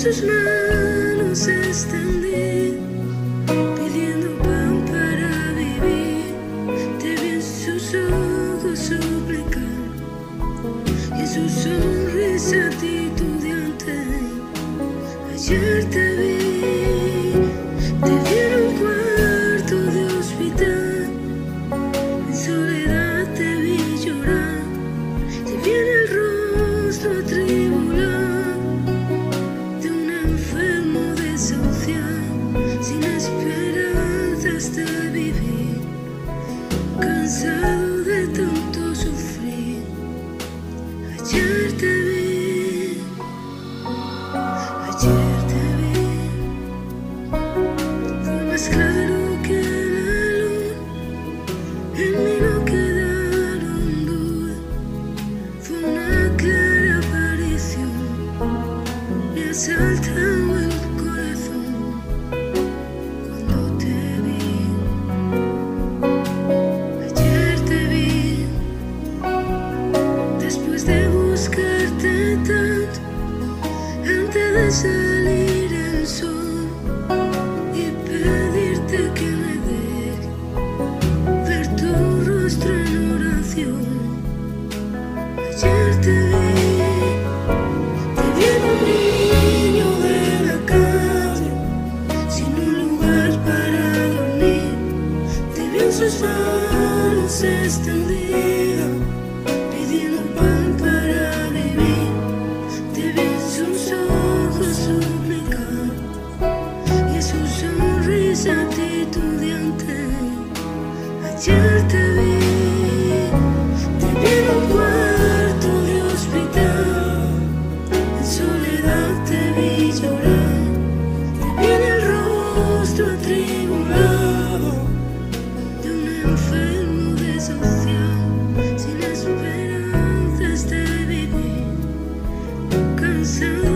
sus manos extendí, pidiendo pan para vivir. Te vi en sus ojos suplicar y en su sonrisa titubeante. Ayer te vi en un cuarto de hospital, en soledad te vi llorar, te vi en el rostro atribulado de un enfermo desahuciado, sin esperanzas de vivir, cansado de tanto sufrir. Ayer te vi, ayer te vi, fue más claro que la luna, en mí no quedaron dudas, fue una clara aparición, me asaltaba el corazón cuando te vi. Ayer te vi, después de buscarte tanto, antes de salir el sol y pedirte que me deje ver tu rostro en oración. Ayer te vi en un niño de la calle, sin un lugar para dormir. Te vi en sus manos extendidas, pidiendo pan para vivir. Te vi en sus ojos suplicar y en su sonrisa titubeante. Ayer te vi en un cuarto de hospital, en soledad te vi llorar, te vi en el rostro atribulado de un enfermo desahuciado, sin esperanzas de vivir, cansado